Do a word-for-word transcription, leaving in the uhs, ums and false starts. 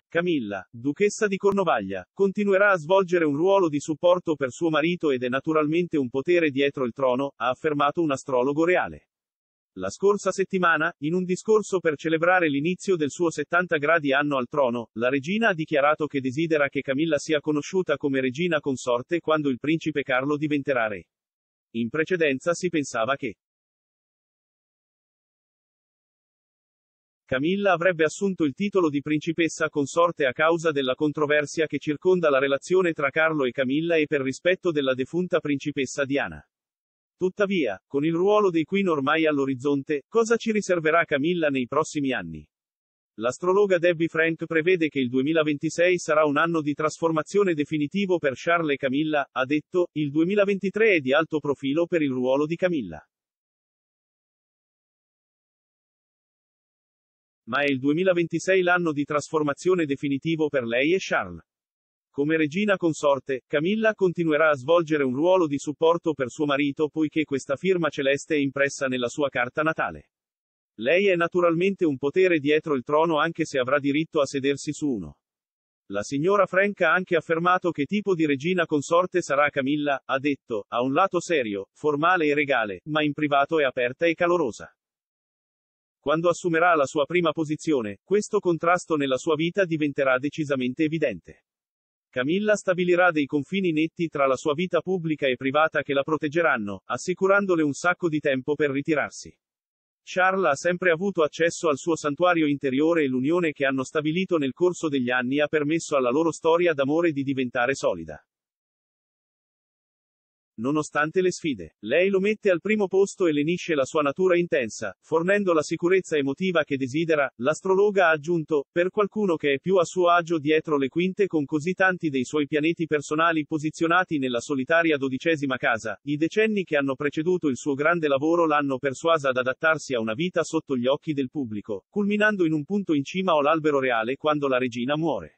Camilla, duchessa di Cornovaglia, continuerà a svolgere un ruolo di supporto per suo marito ed è naturalmente un potere dietro il trono, ha affermato un astrologo reale. La scorsa settimana, in un discorso per celebrare l'inizio del suo settanta gradi anno al trono, la regina ha dichiarato che desidera che Camilla sia conosciuta come regina consorte quando il principe Carlo diventerà re. In precedenza si pensava che Camilla avrebbe assunto il titolo di principessa consorte a causa della controversia che circonda la relazione tra Carlo e Camilla e per rispetto della defunta principessa Diana. Tuttavia, con il ruolo dei Queen ormai all'orizzonte, cosa ci riserverà Camilla nei prossimi anni? L'astrologa Debbie Frank prevede che il duemilaventisei sarà un anno di trasformazione definitivo per Charles e Camilla, ha detto, il duemilaventitré è di alto profilo per il ruolo di Camilla. Ma è il duemilaventisei l'anno di trasformazione definitivo per lei e Charles. Come regina consorte, Camilla continuerà a svolgere un ruolo di supporto per suo marito poiché questa firma celeste è impressa nella sua carta natale. Lei è naturalmente un potere dietro il trono anche se avrà diritto a sedersi su uno. La signora Frank ha anche affermato che tipo di regina consorte sarà Camilla, ha detto, ha un lato serio, formale e regale, ma in privato è aperta e calorosa. Quando assumerà la sua prima posizione, questo contrasto nella sua vita diventerà decisamente evidente. Camilla stabilirà dei confini netti tra la sua vita pubblica e privata che la proteggeranno, assicurandole un sacco di tempo per ritirarsi. Charles ha sempre avuto accesso al suo santuario interiore e l'unione che hanno stabilito nel corso degli anni ha permesso alla loro storia d'amore di diventare solida. Nonostante le sfide, lei lo mette al primo posto e lenisce la sua natura intensa, fornendo la sicurezza emotiva che desidera. L'astrologa ha aggiunto, per qualcuno che è più a suo agio dietro le quinte con così tanti dei suoi pianeti personali posizionati nella solitaria dodicesima casa, i decenni che hanno preceduto il suo grande lavoro l'hanno persuasa ad adattarsi a una vita sotto gli occhi del pubblico, culminando in un punto in cima all'albero reale quando la regina muore.